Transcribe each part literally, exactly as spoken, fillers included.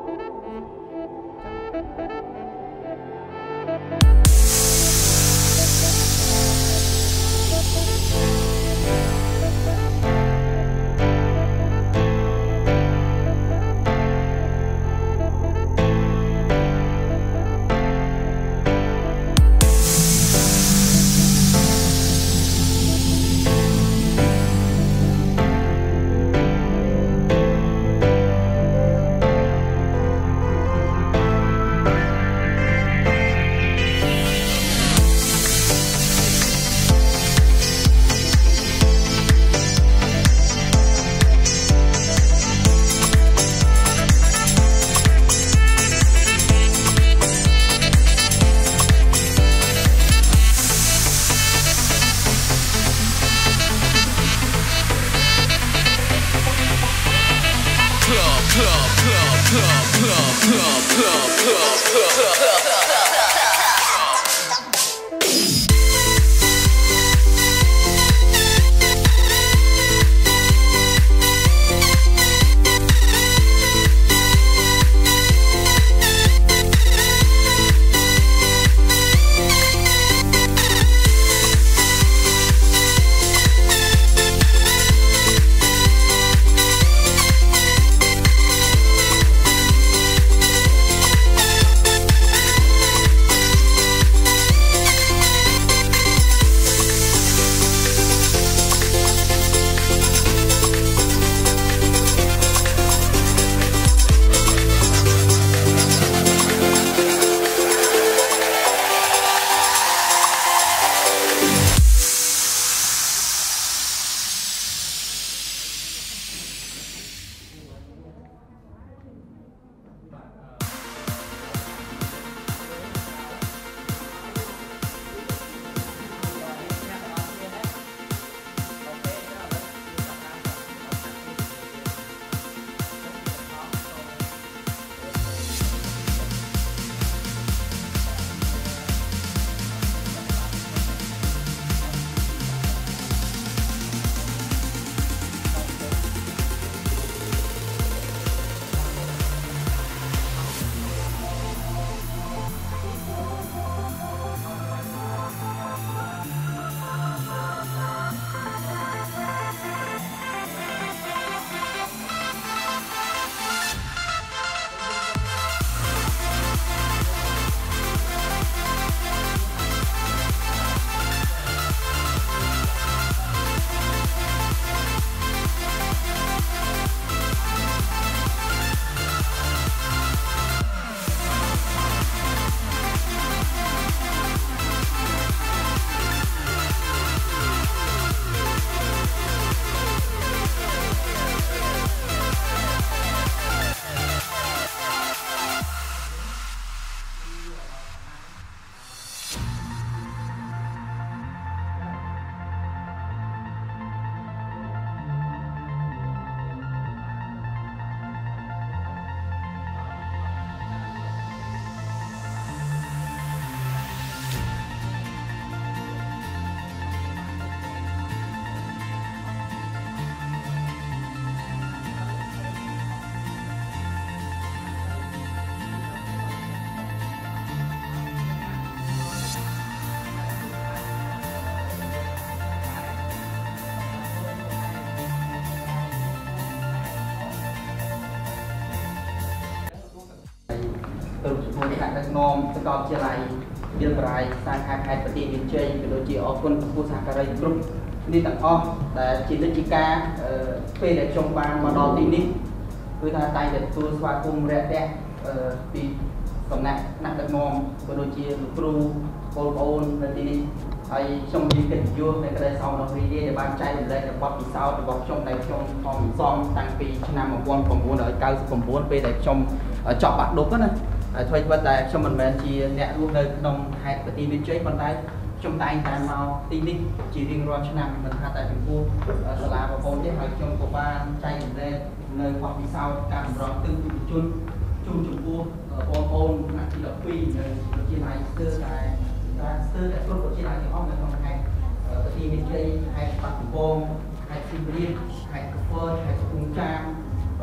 nomประกอบជាឡៃមានបរិយាសាខាខេត្តប្រទេសមានជ័យក៏ដូចជាអរគុណចំពោះសហការីគ្រប់នេះទាំងអស់ដែលជានិច្ចការពេលដែលខ្ញុំបានមកដល់ទីនេះគឺថាតែតែទទួលស្វាគមន៍រាក់ទាក់ពីសំណាក់ថ្នាក់ដឹកនាំក៏ដូចជាលោកគ្រូបងប្អូននៅទីនេះហើយខ្ញុំមានកិត្តិយសនៃក្តីសោមនស្សរីដែលបានចែករំលែកបទពិសោធន៍របស់ខ្ញុំដែលខ្ញុំខំសំតាំងពីឆ្នាំmột nghìn chín trăm chín mươi chínពេលដែលខ្ញុំចប់បាក់ឌុបណាហើយធ្វើបាត់តែខ្ញុំមិនមែនជាអ្នករស់នៅក្នុងខេត្តប្រទីវិជ័យប៉ុន្តែខ្ញុំតែងតែមកទីនេះជារៀងរាល់ឆ្នាំមិនថាតែចំពោះសាលាបងប្អូនទេហើយខ្ញុំក៏បានចែករំលែកនៅបទពិសោធន៍ការសម្របទិដ្ឋានជនជូនចំពោះបងប្អូនថ្នាក់ទីដប់ពីរនៅវិទ្យាល័យស្ទើរតែការស្ទើរតែគ្រប់វិទ្យាល័យទាំងអស់នៅក្នុងខេត្តប្រទីវិជ័យខេត្តបាត់ដំបងខេត្តសៀមរាបខេត្តកពតខេត្តកំពង់ចាមបាទ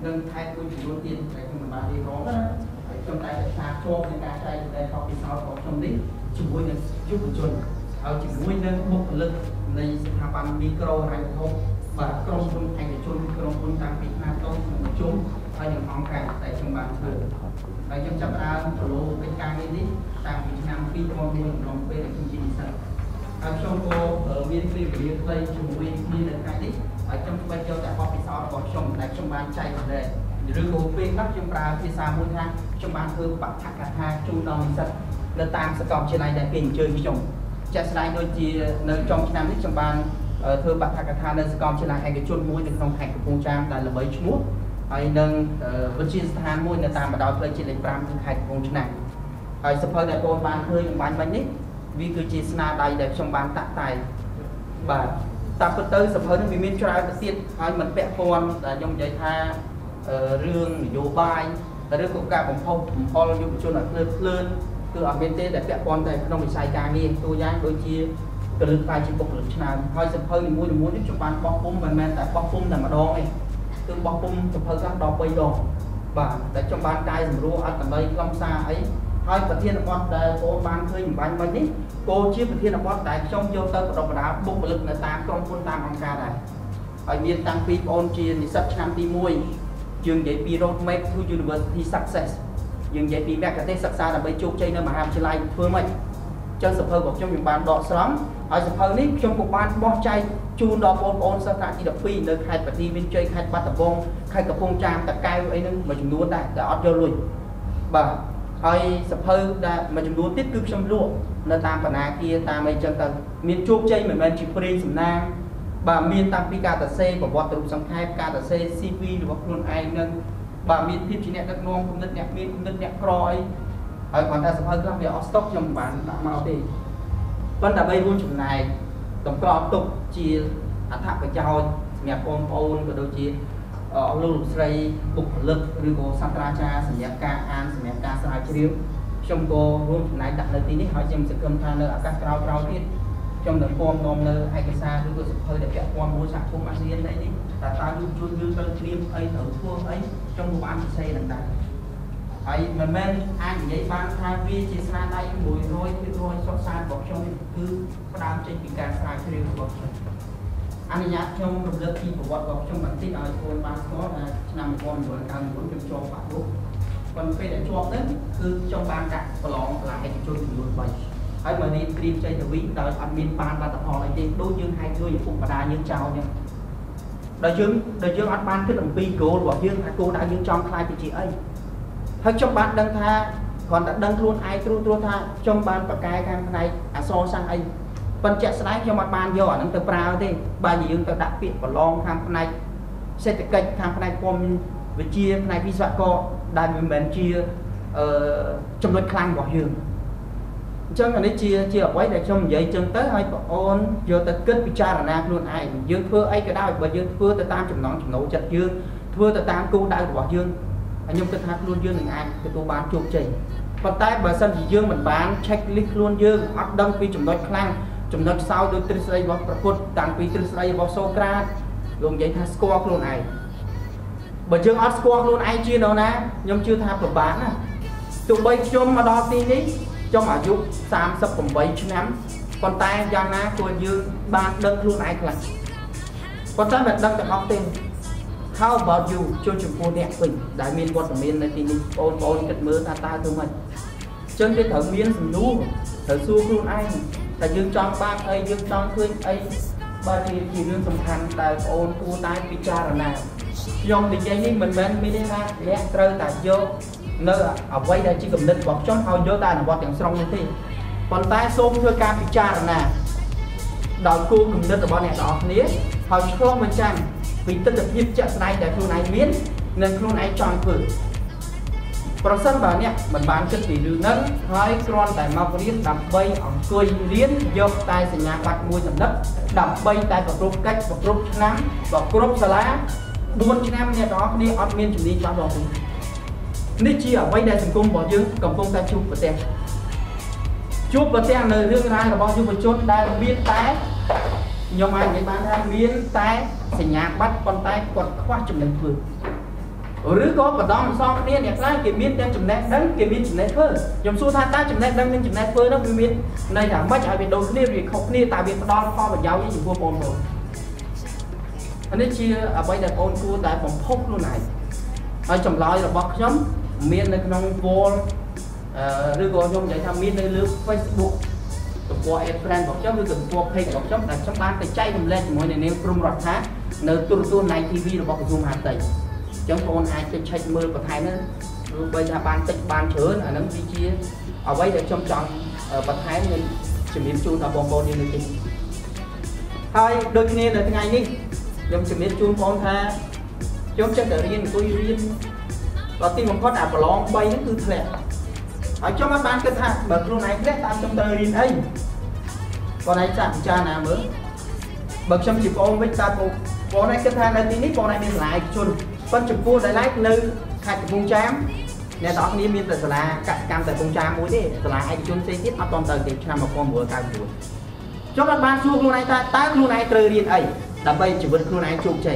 នឹងខេត្តមួយចំនួនទៀតដែលខ្ញុំបានរៀបរាប់ហើយខ្ញុំតែថាជាប់នឹងការចែកដែលខុសពីសោតរបស់ខ្ញុំនេះជាមួយនឹងយុវជនហើយជាមួយនឹងបុគ្គលិកនៃស្ថាប័នមីក្រូហិរញ្ញវត្ថុបាទក្រុមហ៊ុនឯកជនក្រុមហ៊ុនតាំងពីខ្នាតតូចមធ្យមហើយនឹងអង្គការដែលខ្ញុំបានធ្វើហើយខ្ញុំចាប់ផ្ដើមប្រឡូកិច្ចការនេះនេះតាំងពីឆ្នាំពីរពាន់មួយក្នុងពេលដែលខ្ញុំជានិស្សិតហើយខ្ញុំក៏មានពេលវេលាខ្លីជាមួយគ្នានៅថ្ងៃនេះហើយខ្ញុំស្វែងយល់តែបទពិសោធន៍របស់ខ្ញុំដែលខ្ញុំបានចែករំលែកឬក៏ពេលខ្លះខ្ញុំប្រើភាសាមួយថាខ្ញុំបានធ្វើបទកថាជូនដល់និស្សិតនៅតាមសាកលវិទ្យាល័យដែលគេអញ្ជើញខ្ញុំជាក់ស្ដែងដូចជានៅចុងឆ្នាំនេះខ្ញុំបានធ្វើបទកថានៅសាកលវិទ្យាល័យឯកជនមួយនៅក្នុងខេត្តកំពង់ចាមដែលល្បីឈ្មោះហើយនឹងវិទ្យាស្ថានមួយនៅតាមបណ្ដោយផ្លូវជាតិលេខប្រាំគឺខេត្តកំពង់ឆ្នាំងហើយសភៅដែលបងបានឃើញបាញ់មិញនេះវាគឺជាស្នាដៃដែលខ្ញុំបានតាក់តែងបាទតាមពិតទៅសភៅនេះវាមានច្រើនទៅទៀតហើយមិនពាក់ព័ន្ធដែលខ្ញុំនិយាយថារឿងនយោបាយឬក៏ការបំផុសបំផុលយុវជនឲ្យភ្លើតភ្លើនគឺអត់មានទេដែលពាក់ព័ន្ធតែក្នុងវិស័យការងារទូយ៉ាងដូចជាកលឹកខ្លាយជាបុគ្គលិកឆ្នើមហើយសភៅនីមួយៗនេះខ្ញុំបានបោះពុំមិនមែនតែបោះពុំតែម្ដងទេគឺបោះពុំសភៅខ្លះដល់បីដងបាទតែខ្ញុំបានកែសម្រួលអត្ថន័យខ្លឹមសារអីហើយប្រធានបទដែលបងបានឃើញបាញ់មិញនេះក៏ជាប្រធានបទដែលខ្ញុំយកទៅបណ្ដុះបណ្ដាលបុគ្គលិកនៅតាមក្រុមហ៊ុនតាមអង្គការដែរហើយមានតាំងពីបងជានិស្សិតឆ្នាំទីមួយយើងនិយាយពី road map to university success យើងនិយាយពីមគ្គុទ្ទេសក៍សិក្សាដើម្បីជោគជ័យនៅមហាវិទ្យាល័យធ្វើម៉េចចឹងសភៅរបស់ខ្ញុំខ្ញុំបានដកស្រង់ហើយសភៅនេះខ្ញុំក៏បានបោះចែកជូនដល់បងប្អូនសិស្សថ្នាក់ទីដប់ពីរនៅខេត្តបាទីមានជ័យខេត្តបាត់ដំបងខេត្តកំពង់ចាមតាកែវអីហ្នឹងមួយចំនួនដែរតែអត់យកលុយបាទហើយសភៅដែលមួយចំនួនទៀតគឺខ្ញុំលក់នៅតាមបណ្ណាគារតាមអីចឹងទៅមានជោគជ័យមិនមែនជាព្រេងសំណាងបាទមានតាំងពីការសរសេរប្រវត្តិរូបសង្ខេបការសរសេរ C V របស់ខ្លួនឯងនឹងបាទមានភាពជាអ្នកដឹកនាំគំនិតអ្នកមានគំនិតអ្នកក្រអីហើយគាត់ថាសភៅខ្លះវាអស់ស្តុកខ្ញុំមិនបានដាក់មកទេប៉ុន្តែដើម្បីរួមចំណែកតម្កល់ទុកជាអត្ថប្រយោជន៍សម្រាប់បងប្អូនក៏ដូចជាអស់លោកលោកស្រីបុគ្គលិកឬក៏សាស្ត្រាចារ្យសម្រាប់ការអានសម្រាប់ការស្រាវជ្រាវខ្ញុំក៏រួមចំណែកដាក់នៅទីនេះហើយខ្ញុំសង្ឃឹមថានៅឱកាសក្រោយៗទៀតខ្ញុំនឹងពំនាំនៅឯកសារឬក៏សភៅដែលពាក់ព័ន្ធមួយសហគមន៍អាស៊ាននេះនេះតែតើយុវជនយើងត្រូវត្រៀមអីត្រូវធ្វើអីខ្ញុំក៏បានសរសេរនឹងដែរហើយមិនមែនអាចនិយាយបានថាវាជាស្នាដៃមួយរយភាគរយសុខសាន្តរបស់ខ្ញុំគឺផ្ដើមចេញពីការស្រាវជ្រាវរបស់ខ្ញុំអនុញ្ញាតខ្ញុំរំលឹកពីប្រវត្តិរបស់ខ្ញុំបន្តិចឲ្យខ្លួនបានស្គាល់ថាឆ្នាំmột nghìn chín trăm chín mươi chínខ្ញុំជាប់បាក់រូបប៉ុន្តែពេលដែលជាប់ហ្នឹងគឺខ្ញុំបានដាក់ប្រឡងកន្លងឯកជនចំនួនបីហើយមកនេះត្រៀមចេញទៅវិញដោយអត់មានបានលទ្ធផលអីទេដូចយើងហែកលុយឪពុកម្ដាយយើងចោលអញ្ចឹងដល់យើងដល់យើងអត់បានគិតអំពី goal របស់យើងថាគោលដៅយើងចង់ខ្លាយទៅជាអីហើយខ្ញុំបានដឹងថាគ្រាន់តែដឹងខ្លួនឯងត្រួសត្រាសថាខ្ញុំបានប្រកែខាងផ្នែកអក្សរសាស្ត្រអីប៉ុន្តែជាក់ស្ដែងខ្ញុំអត់បានយកអាហ្នឹងទៅប្រើទេបើយើងទៅដាក់ពាក្យប្រឡងខាងផ្នែកសេដ្ឋកិច្ចខាងផ្នែកព័ត៌មានវិទ្យាផ្នែកវិស្វករដែលមិនមែនជាអឺចំណុចខ្លាំងរបស់យើងអញ្ចឹងអានេះជាជាអ្វីដែលខ្ញុំនិយាយចឹងទៅឲ្យបងអូនយកទៅគិតពិចារណាខ្លួនឯងយើងធ្វើអីក៏ដោយបើយើងធ្វើទៅតាមចំណង់ចំណូលចិត្តយើងធ្វើទៅតាមគោលដៅរបស់យើងហើយខ្ញុំគិតថាខ្លួនយើងនឹងអាចទទួលបានជោគជ័យប៉ុន្តែបើសិនជាយើងមិនបាន check list ខ្លួនយើងអត់ដឹងពីចំណុចខ្លាំងចំណុចខ្សោយដោយទ្រឹស្ដីរបស់ព្រះពុទ្ធតាំងពីទ្រឹស្ដីរបស់សូក្រាតលោកនិយាយថាស្គាល់ខ្លួនឯងបើយើងអត់ស្គាល់ខ្លួនឯងជានរណាខ្ញុំជឿថាពិបាកណាស់ទោះបីខ្ញុំមកដល់ទីនេះខ្ញុំអាយុសាមសិបប្រាំបីឆ្នាំប៉ុន្តែយ៉ាងណាគួរយើងបានដឹងខ្លួនឯងខ្លះប៉ុន្តែមិនដឹងទាំងអស់ទេ How about you ជួយចំពោះអ្នកវិញដែលមានវត្តមាននៅទីនេះបងប្អូនគិតមើលថាតើធ្វើម៉េចចឹងគេត្រូវមានសំណួរត្រូវសួរខ្លួនឯងតែយើងចង់បានអីយើងចង់ឃើញអីបើជាជារឿងសំខាន់តែបងប្អូនគួរតែពិចារណាខ្ញុំនិយាយនេះមិនមែនមានន័យថាអ្នកត្រូវតែយកនៅអ្វីដែលជាគំនិតរបស់ខ្ញុំឲ្យយកតែអនុវត្តទាំងស្រុងនោះទេប៉ុន្តែសូមធ្វើការពិចារណាដោយគោលគំនិតរបស់អ្នកទាំងអស់គ្នាហើយឆ្លងបញ្ចាំងពីទស្សនវិជ្ជាជាក់ស្ដែងដែលខ្លួនឯងមាននិងខ្លួនឯងចង់ធ្វើប្រសិនបើអ្នកមិនបានគិតពីរឿងហ្នឹងហើយគ្រាន់តែមករៀនដើម្បីអង្គុយរៀនយកតែសញ្ញាបត្រមួយសម្ដិតដើម្បីតែប្រគ្រប់កិច្ចប្រគ្រប់ឆ្នាំប្រគ្រប់សាលាបួនឆ្នាំអ្នកទាំងអស់គ្នាអត់មានជំនាញច្បាស់លាស់ទេនេះជាអ្វីដែលសង្គមរបស់យើងកំពុងតែជួបប្រទះជួបប្រទះនៅរឿងរ៉ាវរបស់យុវជនដែលមានតែខ្ញុំអាចនិយាយបានថាមានតែសញ្ញាបត្រប៉ុន្តែគាត់ខ្វះចំណេះធ្វើ rứa có và đom xong kia đẹp lái kia miết đem chấm nét đắng kia miết chấm nét phơi nhom xua tha ta chấm nét đắng nên chấm nét phơi nó bị miết này là mấy ai bị đôi kia bị không kia tại vì đo kho và giàu với những vua bồn rồi anh ấy chia ở bây giờ ôn cua tại bóng phốc luôn này ở trong lòi là bọc nhóm miên này trong vô rứa có nhom vậy tham miên đây lướt Facebook qua em friend bọc nhóm lướt qua page bọc nhóm là trong ban cái chay mình lên mỗi ngày nêm prum rọt thá nơi tour tour này tivi là bọc zoom hạt tẩy chẳng còn ai trên check mưa của thái nữa bây giờ ban tích ban chứa là nó đi chia ở đây để trong tròn ở bậc thái nên chuẩn bị chu là bom bom đi được thôi đôi khi là ngày đi dùng chuẩn bị chu con tha chống chất tự nhiên tôi riêng và tim một phát đạp lon bay nó cứ thẹn ở trong các ban kết thả bậc luôn này kết tam trong tờ riêng ấy còn này chạm cha nào mới bậc trong chỉ con với ta cô con này kết thả là tí nít con này mình lại chôn phân chụp cua đại lái nơi hạt vùng chám nè đó ní miên từ là cắt cam từ vùng chám muối đi từ là ai chôn xây tiếp toàn tờ thì làm một con bùa cao bùa cho các bạn xua luôn này ta ta luôn này trời điện ấy đập bay chỉ vượt luôn này chụp chạy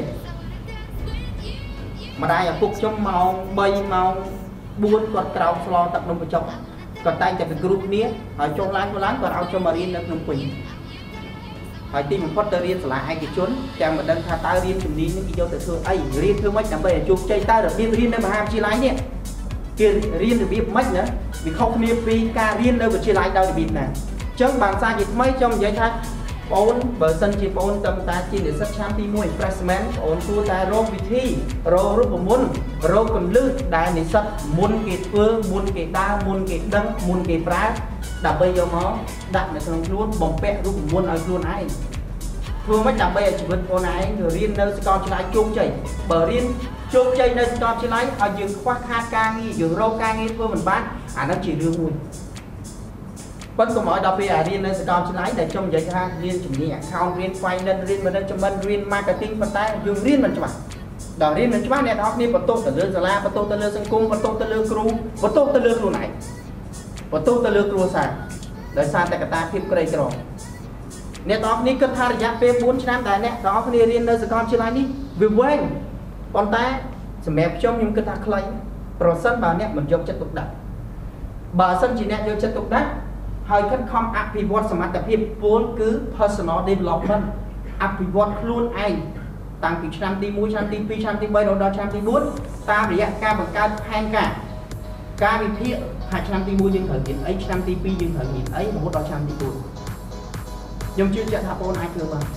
mà đây là phục trong màu bay màu buôn còn cầu lo tập nông trong còn tay tại cái group ní ở trong láng của láng còn ao cho marine được nông quỳnh hỏi tìm một phát riêng là ai cái chốn chàng mà đang thà ta riêng chuẩn đi những cái dấu tự thương ấy riêng thương mấy làm bây giờ chụp chơi ta được riêng riêng đây mà ham chi lái nhé kia riêng được biết mấy nữa vì không niêm phi ca riêng đâu mà chi lái đâu để biết nè chân bàn xa dịch mấy trong giấy thác ôn bờ sân chỉ ôn tâm ta chỉ để sắp chăm đi mùi freshman ôn tua ta rô vị thi rô rút muốn rô còn lư đại để sắp muốn kịp phương muốn kịp đa muốn kịp đăng muốn kịp rá đạp bây giờ nó đặt là thằng luôn bóng bẹ lúc muốn nói luôn ai thường mấy đạp bây giờ chỉ vượt con này người riêng nơi con chỉ lái chung chảy bờ riêng chung chảy nơi con chỉ lái ở dừng khoác ha ca nghi dừng rô ca nghi của mình bán à nó chỉ đưa mùi vẫn có mọi đọc về riêng nơi con chỉ lái để trong giấy ha riêng chủ nghĩa account riêng quay lên riêng mà đây cho mình riêng marketing phần tay dừng riêng mình cho bạn đó riêng mình cho bạn này đó nên bắt tô từ lương giờ la bắt tô từ lương sân cung bắt tô từ lương cru bắt tô từ lương luôn này bắt tô từ lương cru sao đời xa tại cả ta phim cái rồi nè đó ní cất hai giá phê bốn năm tại nè đó cái riêng nơi con chưa lại ní vì quen con ta sẽ mẹp trong những cái ta clay rồi sân bà nè mình dùng chất tục đặt bà sân chỉ nè dùng chất tục đặt hơi khất không áp phi vót smart tập hiệp vốn cứ personal development áp phi vót luôn ai tăng từ trăm tí mũi trăm tí pi trăm tí bay đó đó trăm tí bốn ta bị ca bằng ca hang cả ca bị thiện hai trăm tí mũi nhưng thời điểm ấy trăm tí pi nhưng thời điểm ấy một đó trăm tí bốn dùng chưa trận học ôn ai chưa mà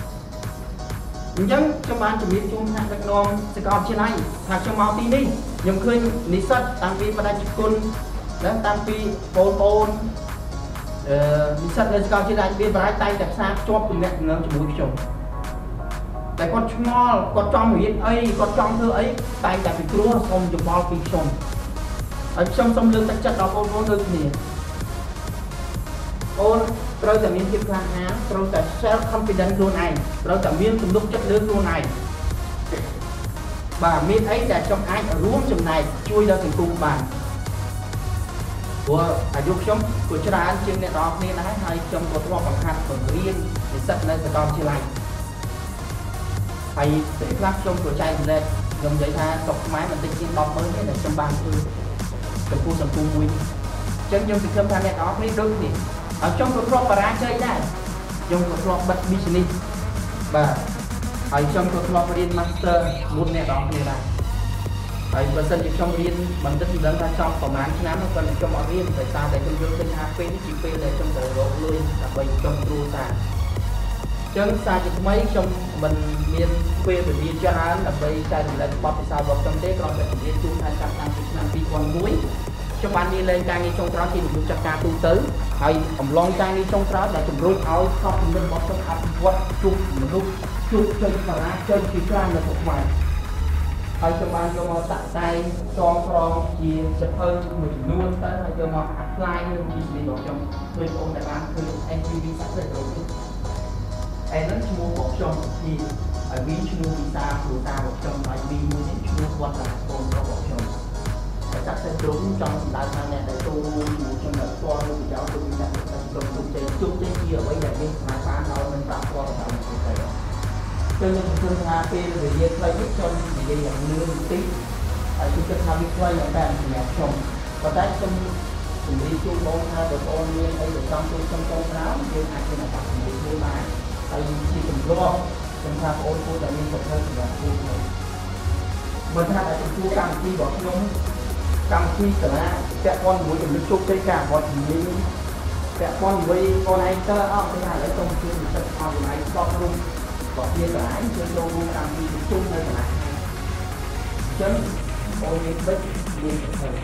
nhưng trong ban chuẩn bị chung hạng đặc non sẽ còn trên này hạt trong máu tí đi dùng khơi lý sắt tăng pi và đại trực côn đó tăng pi bồn bồn lý sắt lên còn trên này bên trái tay đặt xa cho cùng mẹ nó chỉ mũi chồng tại con small con trong hiện ấy con trong thưa ấy tay đặt bị cua xong chụp bao pi chồng ở trong sông lưng chất đó ôn ôn được gì ôn rồi tại miếng kim khang á rồi tại self confidence luôn này rồi tại miếng cùng lúc chất lượng luôn này bà miếng ấy là trong ai ở ruộng chừng này chui ra thành cung bàn của à dục sống của cha anh trên này đó nên là hai trong một hoa bằng hạt bằng riêng để sắp lên sẽ còn chưa lành hay sẽ lắp trong của trai lên dùng giấy tha cọc máy mình tinh bọc mới này trong bàn thư trong khu sân cung nguyên chân trong sự thơm than này đó mới đôi thì ở trong cái crop para chơi này trong cái crop bật business và ở trong cái crop riêng master một này đó như này ở bên sân trong riêng mình rất lớn ra trong phòng án nám nó còn trong mọi riêng tại sao để trong dương sinh hp chỉ p để trong đời độ lui là bệnh trong ru xa chân xa chỉ mấy trong mình miền quê về miền cho hắn là bây giờ là bọc sao bọc trong thế còn để miền trung hai trăm năm mươi năm đi con núi trong ban đi lên trang đi trong đó thì mình chặt ca tu tứ hay ẩm long trang đi trong đó là chúng rút áo không mình bọc trong áp quật chụp mình rút chụp chân và ra chân chỉ cho là một vài hay cho ban cho màu tạ tay cho con chia sập hơn mình luôn tới hay cho màu apply luôn đi bị đổ trong người ôn đại banคือ en pê vê สามเลยตรงนี้ไอ้นั้นชั่วโมงบอกชมที่ไอ้วีชั่วโมงวีซ่าผู้ตาบอกชมไอ้วีมือนี่ชั่วโมงวันละคนก็บอกชมแต่จับเส้นตรงtrong đào tạo này để tôiอยู่trong đợt qua tôi bị giáo tôi bị đặt trong công ty chung chế chia với nhà đi mà phá đâu nên tạo qua tạo một cái cho nên thương hà phê về dây play giúp cho những cái dạng lương tí ហើយគឺគិតថាវាខ្លីមែនតើសម្រាប់ខ្ញុំប៉ុន្តែខ្ញុំជំរាបជូនបងថាបងប្អូនមានអីដែលចង់ជួយខ្ញុំចូលក្រោមយើងអាចមានឱកាសជំរាបមួយបានហើយជាទម្លាប់ខ្ញុំថាបងប្អូនគួរតែមានប្រភេទសម្រាប់ជួយខ្ញុំបើថាតែទទួលកម្មវិធីរបស់ខ្ញុំកម្មវិធីសាលាពាក់ព័ន្ធជាមួយចំណុចជោគជ័យការអភិវឌ្ឍជំនាញពាក់ព័ន្ធជាមួយបងឯងទៅអត់ទេថាឥឡូវសូមជួយនិស្សិតអនឡាញស្បរួមរបស់វាសាលាជួយចូលរួមកម្មវិធីជុំនៅសាលាអញ្ចឹងបងមានបិទមានប្រភេទ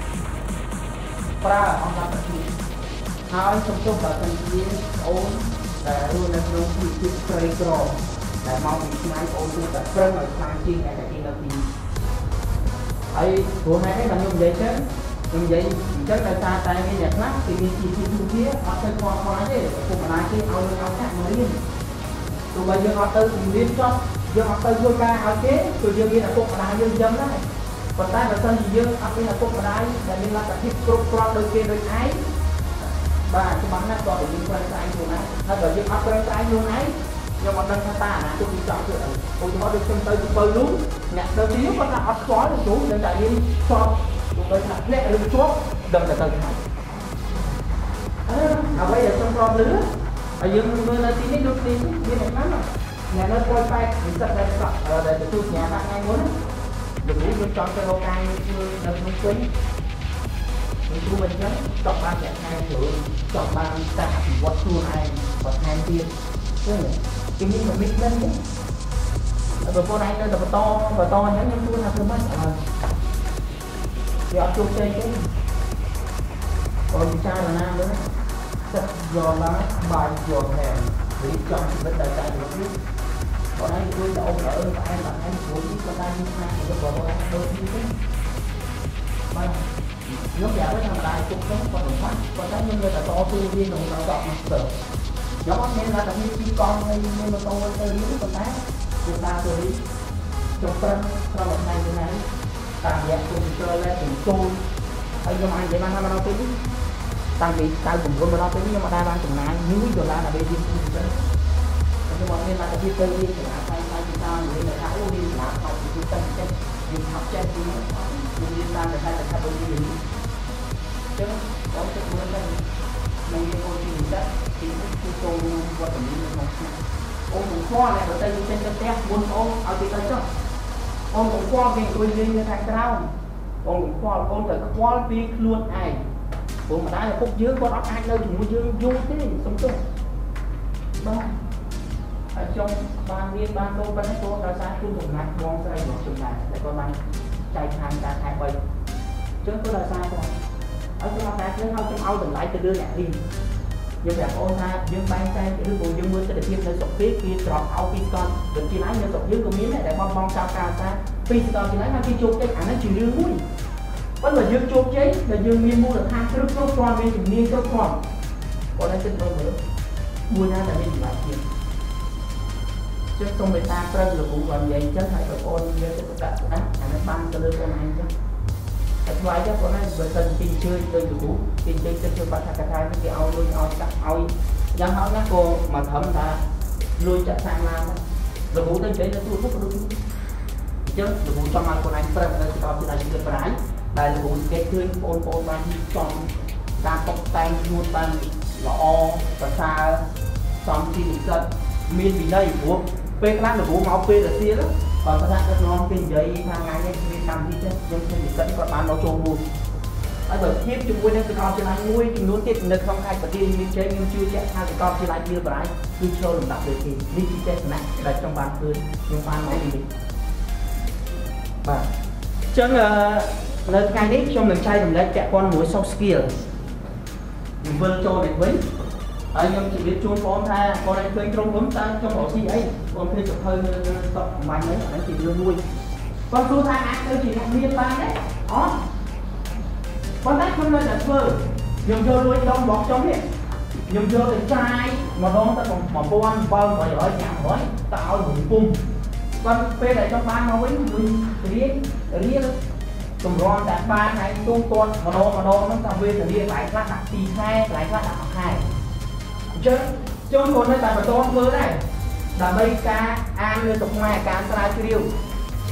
ប្រើអង្គការប្រទេសហើយសូមជម្រាបដល់ជាអូនដែលរស់នៅក្នុងទីទីក្រីក្រដែលមកពីឆ្ងាយអូនគឺតែប្រឹងឲ្យខ្លាំងជាងតែគេនៅទីហើយព្រោះហេតុអីបានខ្ញុំនិយាយចឹងខ្ញុំនិយាយអញ្ចឹងដោយសារតែមានអ្នកខ្លះគេមានជីវិតទូវាអត់ទៅខ្វល់ខ្វាយទេពុកម្ដាយគេឲ្យយើងឲ្យចាក់មករៀនទោះបីយើងអត់ទៅរៀនចប់យើងអត់ទៅធ្វើការឲ្យគេគឺយើងមានឪពុកម្ដាយយើងចឹងដែរប៉ុន្តែបើសិនជាយើងអត់មានឪពុកម្ដាយដែលមានលទ្ធភាពគ្រប់គ្រាន់ដូចគេដូចឯងបាទច្បាស់ណាស់ក៏តែយើងប្រឹងប្រែងខ្លួនឯងហើយបើយើងអត់ប្រឹងប្រែងខ្លួនឯងខ្ញុំអត់ដឹងថាតាអនាគតវាចង់ធ្វើអីឧទាហរណ៍ដូចខ្ញុំទៅទៅនោះអ្នកទៅទីនោះគាត់ថាអត់ស្គាល់ទេគ្រូនឹងតែរៀនចប់ទៅថាធ្លាក់ឬជាប់ដឹងតែទៅថាអឺអ្វីដែលខ្ញុំប្រត់លឺហើយយើងមើលនៅទីនេះដូចទីនេះមានអ្នកណាអ្នកនៅពលប៉ែកនិស្សិតដែលដែលទទួលសញ្ញាបត្រថ្ងៃមុនលោកគ្រូយើងចង់ទៅរកការងារនៅក្នុងពេញលោកគ្រូមិនចឹងចង់បានអ្នកថ្ងៃគ្រូចង់បានការអភិវឌ្ឍខ្លួនឯងបន្ថែមទៀតគឺគេមានកម្រិតហ្នឹងហើយបើបងឯងនៅតែបន្តបន្តអញ្ចឹងខ្ញុំគួរថាធ្វើម៉េចអើវាអត់ជោគជ័យទេបងពិចារណាមើលset your life by your hand រៀបចំជីវិតដោយតែរបស់យើងបងឯងជួយទៅអបអរតែឯងតែឯងព្រោះនេះក៏តែមានខ្លាំងរបស់បងឯងដូចនេះទេបាទខ្ញុំប្រាប់ថាម្ដាយជុំទៅគាត់មិនបាច់គាត់តែខ្ញុំនៅតែតស៊ូរៀនក្នុងដល់ដល់ master ខ្ញុំអត់មានថាតែមានពីកង់ហើយមានម៉ូតូទៅរៀនប៉ុន្តែគឺតាទៅរៀនចុះប្រឹងប្រហែលថ្ងៃនេះតាមរយៈកុំព្យូទ័រលេខបញ្ចូលហើយខ្ញុំអាចនិយាយបានថាមកដល់ពេលនេះតាំងពីដៅ៩មកដល់ពេលនេះខ្ញុំអត់ដែលបានចំណាយមួយដុល្លារដើម្បីរៀនពីទៅខ្ញុំអត់មានលទ្ធភាពទៅរៀនសាលាផ្សេងៗពីតាមរៀនថាអូរៀនសាលាខុសពីទៅចេះរៀនខុសចេះពីរៀនតាមតែតែថាដូចនេះអញ្ចឹងបងទៅមើលទៅនឹងមានអូនទីនិស្សិតទីនេះគឺចូលរួមវត្តមានក្នុងឆ្នាំអូនមិនខ្វល់តែបើទៅចេញទៅផ្ទះមុនអូនឲ្យគេទៅចុះអូនមិនខ្វល់គេអង្គុយលេងនៅខាងក្រៅអូនមិនខ្វល់អូនតែខ្វល់ពីខ្លួនឯងព្រោះម្ដាយឪពុកយើងគាត់អត់អាចនៅជាមួយយើងយូរទេសុំទោសបាទហើយចង់បានរៀនបានចូលប៉ុណ្ណេះចូលដោយសារគុណសម្បត្តិបងស្រីរបស់ខ្ញុំដែរតែគាត់បានចែកខាងការខែបីអញ្ចឹងគាត់ដោយសារគាត់ហើយខ្ញុំអត់ដែរខ្ញុំឲ្យខ្ញុំឲ្យតម្លៃទៅលើអ្នករៀនយើងប្រាប់អូនថាយើងបែងចែកឬក៏យើងមើលទិដ្ឋភាពនៅស្រុកគេគេត្រប់ឲ្យពីស្កនដូចជាណានៅស្រុកយើងក៏មានដែរដែលបងបងចៅការសាពីស្កនជាណាគេជោគជ័យអានេះជារឿងមួយប៉ុន្តែយើងជោគជ័យដែលយើងមានមូលដ្ឋានគ្រប់គ្រប់គ្រាន់មានជំនាញគ្រប់គ្រាន់គាត់ឲ្យចិត្តមើលមួយណាដែលមានតម្លៃទៀតជិះសូមមេត្តាប្រឹងលោកគ្រូគាត់និយាយអញ្ចឹងហើយបងប្អូនយើងទៅដាក់ដាក់អានេះបានទៅលើបងឯងអញ្ចឹងតែថ្លៃទៅបងឯងបើសិនពីជឿដូចលោកគ្រូពីជឿទៅជួយបាត់ថាកថានេះគេឲ្យលុយឲ្យកាក់ឲ្យយ៉ាងហោចណាស់ក៏មកត្រឹមថាលុយចាក់សាំងឡើងលោកគ្រូទៅនិយាយទៅទូទៅក៏ដូចអញ្ចឹងលោកគ្រូចង់ឲ្យបងឯងប្រឹងនៅស្ដាប់ពីដៃជឿប្រាយដែលលោកគ្រូគេឃើញបងប្អូនបានចំការតុបតែងខ្លួនបានល្អប្រសើរសំទីនិស្សិតមានវិន័យព្រោះពេលខ្លះលោកគ្រូមកពេលរសៀលគាត់ថាគាត់នាំគេនិយាយថាថ្ងៃនេះមានកម្មវិធីចឹងយើងឃើញនិស្សិតគាត់បានមកចូលរួមហើយបើធៀបជាមួយនឹងសាកលវិទ្យាល័យមួយចំនួនទៀតនៅក្នុងខេត្តបន្ទាយមានជ័យខ្ញុំជឿជាក់ថាសាកលវិទ្យាល័យវាលបរាយគឺឈរលំដាប់លើគេនេះជាទស្សនៈដែលខ្ញុំបានឃើញខ្ញុំបានមកនេះបាទអញ្ចឹងនៅថ្ងៃនេះខ្ញុំនឹងចែករំលែកពាក់ព័ន្ធជាមួយ SoftSkill ខ្ញុំវិលចូលនេះវិញហើយខ្ញុំជម្រាបជូនបងថាបងឯងឃើញក្រុមហ៊ុនតើខ្ញុំរកស៊ីអីបងឃើញសភៅនៅស្តុកបាញ់ហ្នឹងអានេះជារឿងមួយបងគ្រូថាអាចទៅជាអ្នកមានបានទេអត់ប៉ុន្តែខ្ញុំនៅតែធ្វើខ្ញុំយកលួយដុំរបស់ខ្ញុំនេះខ្ញុំយកទៅចាយម្ដងទៅmột nghìn bảy trăm năm mươiទៅឲ្យរំពុំប៉ុន្តែពេលដែលខ្ញុំបានមកវិញវិញរៀនរៀនតម្រាំតែបានហើយទូទាត់ម្ដងម្ដងហ្នឹងតែវេទនាកន្លែងខ្លះដាក់ពីរខែកន្លែងខ្លះដាក់មួយខែអញ្ចឹងខ្ញុំក៏នៅតែបន្តធ្វើដែរដើម្បីការអាននៅក្នុងខ្មែរការស្រាវជ្រាវ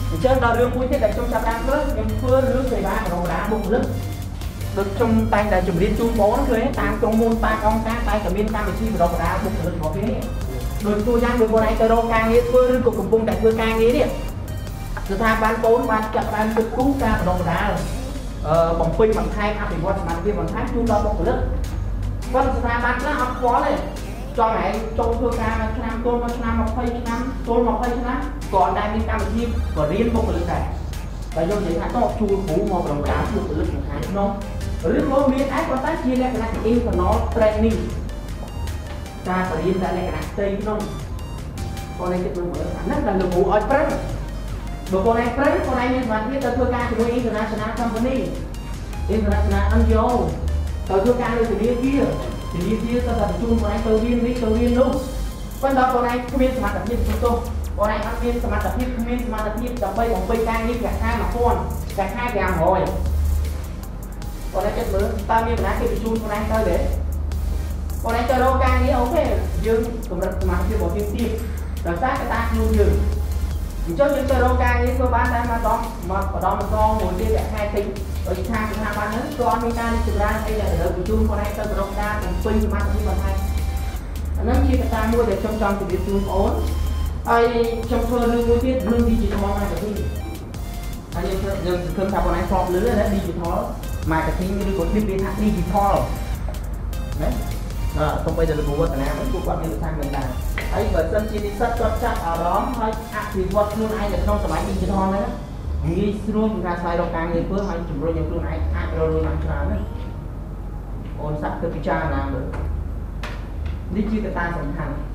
chơi đào đường mũi thế để trong chặt đang nữa nhưng phơi nước thì ba còn đá bụng lắm được trong tay là chuẩn bị chung bó nó thôi tam trong môn ba con cá tay cả miên cam chi và đào đá bụng lắm bỏ cái đôi tôi giang đôi con này tơ đô càng nghĩa phơi nước cục bụng đại phơi càng nghĩa đi sự tham ban bốn ban chặt ban cực cú ca và đào đá bằng pin bằng hai áp thì qua bằng kia bằng hai chung đào bụng lắm vâng sự tham ban nó học quá này cho này trong thưa ca năm tôn năm một phẩy năm tôn một phẩy năm còn đây mình cam chim và riêng một lực này và do vậy là có một chui phủ một đồng đá một lực một tháng không lực có miếng ái quan tác chia ra cái này yêu của nó training ta phải riêng ra này cái tây không con này cái mới rất là lực vụ ở press bộ con này press con này nhưng mà khi ta thưa ca thì international company international en giê ô ta thưa ca thì đi kia thì đi kia ta tập trung vào tàu viên đi tàu viên luôn con đó con này không biết mà tập viên chúng tôi con này không biết mà tập viên không biết mà tập viên tập bay bằng bay càng đi cả hai mà con cả hai càng hồi con này chết lớn ta biết là cái chung con này tới để con này chơi đâu càng nghĩ ok dương cùng đặt mặt kia bỏ tim tim rồi sát cái ta luôn dừng cho những chơi đâu càng nghĩ cơ bản ta mà đó mà ở đó mà to ngồi kia cả hai tính ở những thang thang ban lớn con mình ta đi từ ra đây là ở của chung con này tôi đâu ra cùng pin mà như mà thay nó chia người ta mua để trong trong thì biết chung ổn ai trong thơ lương mua tiết lương đi chỉ thò này cái gì anh em thường thường thằng con này phọt lứa đấy đi chỉ thò mà cái thing như con đi đi thằng đi chỉ thò đấy không bây giờ là của bạn nào cũng của bạn như thằng mình là ấy bởi sân chi đi sắt cho chắc ở đó thôi thì vật luôn ai được không phải đi chỉ thò đấy nghĩ luôn chúng ta sai đâu càng người phước hay chúng tôi những luôn ai ai rồi luôn làm sao đấy ôn sắp từ cha làm được đi chưa cái ta sẵn sàng